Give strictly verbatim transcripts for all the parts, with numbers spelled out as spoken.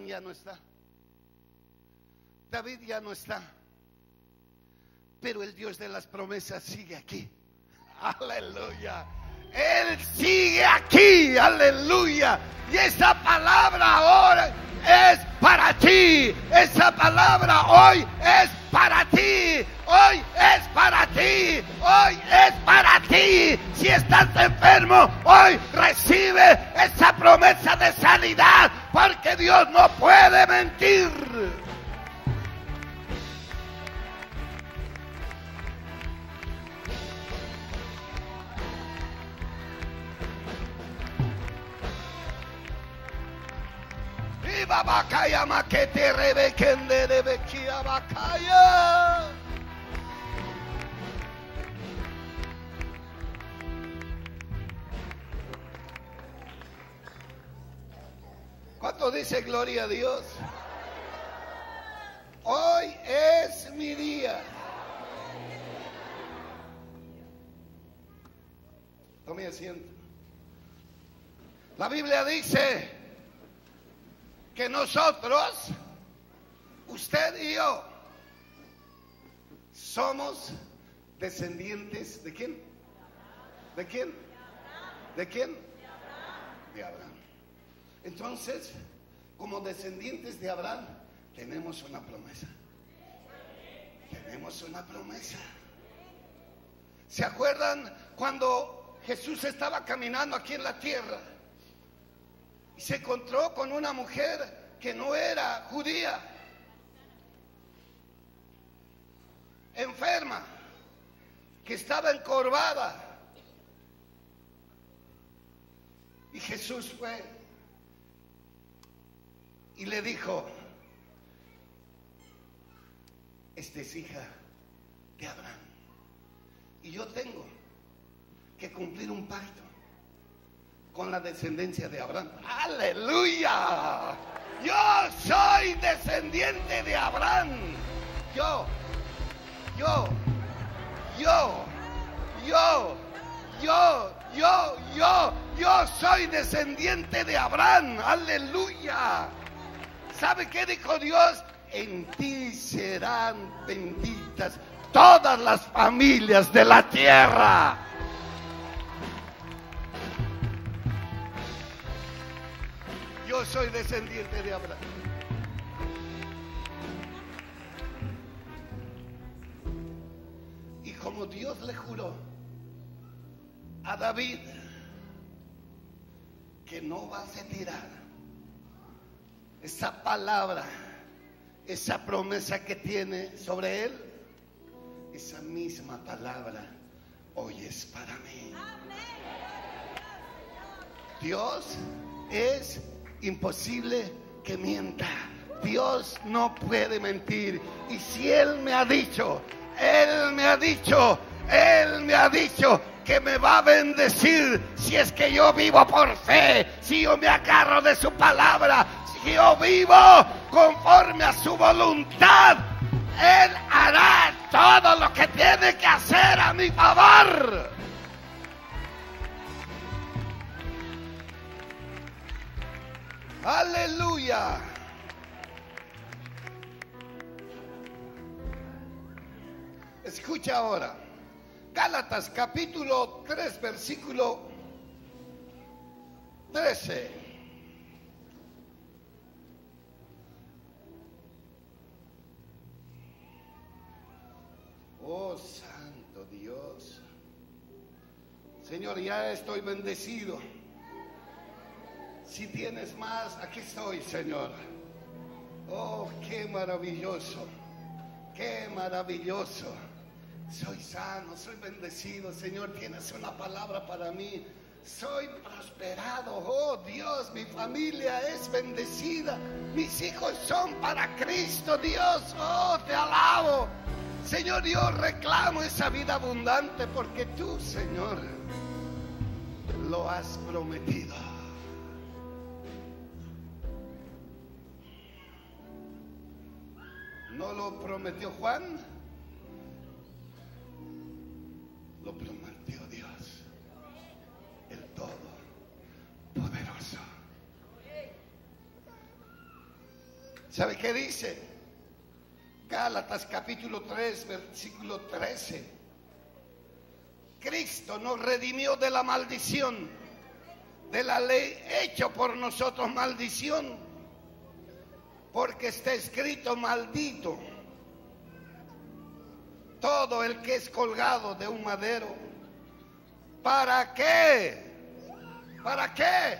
ya no está, David ya no está, pero el Dios de las promesas sigue aquí. Aleluya. Él sigue aquí, aleluya. Y esa palabra ahora es para ti. Esa palabra hoy es para ti. Hoy es para ti. Hoy es para ti. Si estás enfermo, hoy recibe esa promesa de sanidad, porque Dios no puede mentir. Babakaya makete rebekende rebekia bakaya. ¿Cuánto dice gloria a Dios? Hoy es mi día. Tome asiento. La Biblia dice que nosotros, usted y yo, somos descendientes ¿de quién? ¿De quién? ¿De quién? De Abraham. Entonces, como descendientes de Abraham, tenemos una promesa. Tenemos una promesa. ¿Se acuerdan cuando Jesús estaba caminando aquí en la tierra y se encontró con una mujer que no era judía, enferma, que estaba encorvada? Y Jesús fue y le dijo: esta es hija de Abraham, y yo tengo que cumplir un pacto con la descendencia de Abraham. ¡Aleluya! Yo soy descendiente de Abraham. Yo, yo, yo, yo, yo, yo, yo, yo soy descendiente de Abraham. ¡Aleluya! ¿Sabe qué dijo Dios? En ti serán benditas todas las familias de la tierra. Yo soy descendiente de Abraham. Y como Dios le juró a David que no va a retirar esa palabra, esa promesa que tiene sobre él, esa misma palabra hoy es para mí. Dios es imposible que mienta. Dios no puede mentir. Y si Él me ha dicho, Él me ha dicho, Él me ha dicho que me va a bendecir, si es que yo vivo por fe, si yo me agarro de su palabra, si yo vivo conforme a su voluntad, Él hará todo lo que tiene que hacer a mi favor. Aleluya. Escucha ahora Gálatas capítulo tres versículo trece. Oh santo Dios, Señor, ya estoy bendecido. Si tienes más, aquí estoy, Señor. Oh, qué maravilloso, qué maravilloso. Soy sano, soy bendecido, Señor. Tienes una palabra para mí. Soy prosperado. Oh Dios, mi familia es bendecida. Mis hijos son para Cristo, Dios. Oh, te alabo. Señor, yo reclamo esa vida abundante porque tú, Señor, lo has prometido. ¿No lo prometió Juan? Lo prometió Dios, el Todopoderoso. ¿Sabe qué dice? Gálatas capítulo tres, versículo trece. Cristo nos redimió de la maldición, de la ley hecha por nosotros maldición, porque está escrito: maldito todo el que es colgado de un madero. ¿Para qué? ¿Para qué?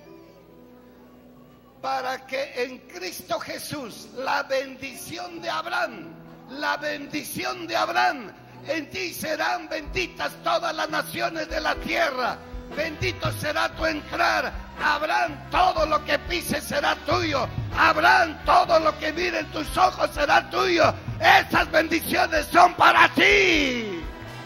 Para que en Cristo Jesús la bendición de Abraham, la bendición de Abraham, en ti serán benditas todas las naciones de la tierra. Bendito será tu entrar. Abraham, todo lo que pises será tuyo. Abraham, todo lo que miren tus ojos será tuyo. Esas bendiciones son para ti.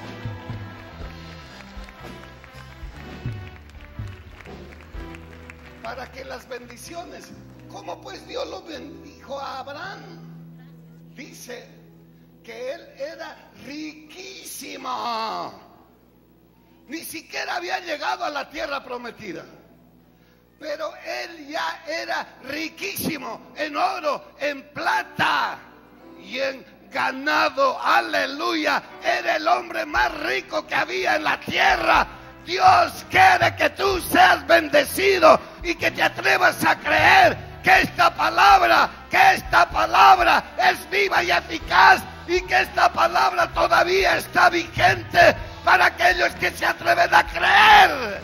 Para que las bendiciones, ¿cómo pues Dios lo bendijo a Abraham? Dice que él era riquísimo. Ni siquiera había llegado a la tierra prometida, pero él ya era riquísimo en oro, en plata y en ganado. Aleluya. Era el hombre más rico que había en la tierra. Dios quiere que tú seas bendecido y que te atrevas a creer que esta palabra, que esta palabra es viva y eficaz, y que esta palabra todavía está vigente para aquellos que se atreven a creer.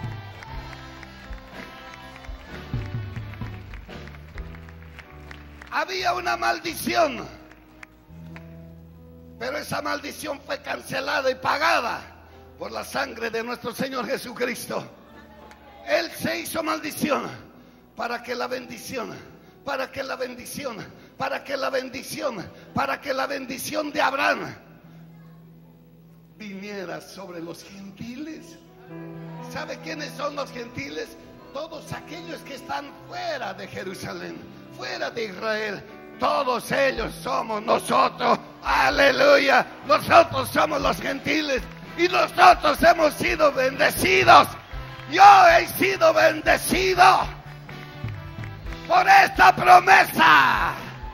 Había una maldición, pero esa maldición fue cancelada y pagada por la sangre de nuestro Señor Jesucristo. Él se hizo maldición para que la bendición, para que la bendición, para que la bendición, para que la bendición de Abraham viniera sobre los gentiles. ¿Sabe quiénes son los gentiles? Todos aquellos que están fuera de Jerusalén, fuera de Israel. Todos ellos somos nosotros. Aleluya. Nosotros somos los gentiles y nosotros hemos sido bendecidos. Yo he sido bendecido por esta promesa.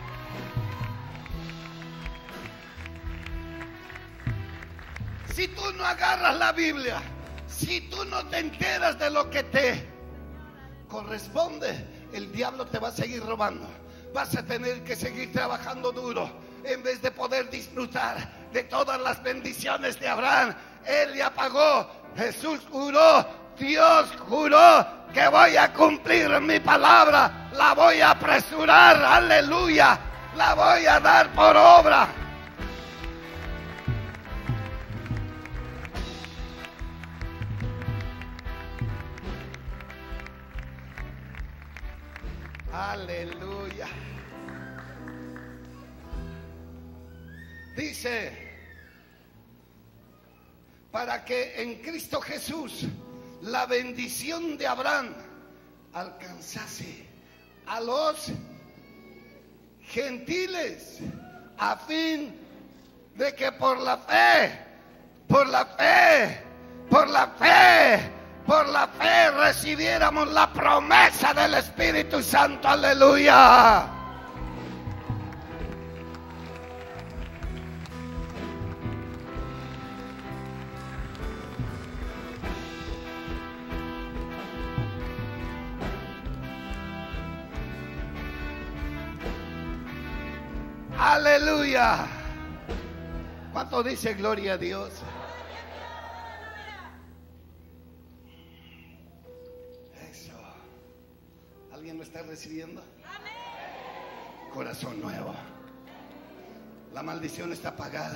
Si tú no agarras la Biblia, si tú no te enteras de lo que te corresponde, el diablo te va a seguir robando. Vas a tener que seguir trabajando duro en vez de poder disfrutar de todas las bendiciones de Abraham. Él ya pagó. Jesús juró, Dios juró que voy a cumplir mi palabra. La voy a apresurar, aleluya. La voy a dar por obra. Aleluya. Dice, para que en Cristo Jesús la bendición de Abraham alcanzase a los gentiles, a fin de que por la fe, por la fe, por la fe, por la fe recibiéramos la promesa del Espíritu Santo. Aleluya. Aleluya. ¿Cuánto dice gloria a Dios? Eso. ¿Alguien lo está recibiendo? Corazón nuevo. La maldición está pagada.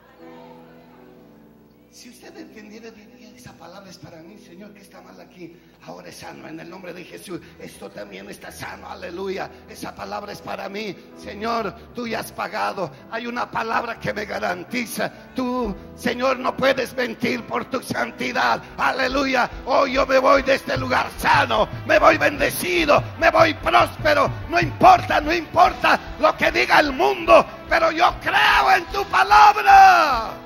Si usted entendiera, diría, esa palabra es para mí, Señor, que está mal aquí. Ahora es sano en el nombre de Jesús. Esto también está sano, aleluya. Esa palabra es para mí, Señor, tú ya has pagado. Hay una palabra que me garantiza. Tú, Señor, no puedes mentir por tu santidad, aleluya. Hoy yo me voy de este lugar sano, me voy bendecido, me voy próspero. No importa, no importa lo que diga el mundo, pero yo creo en tu palabra.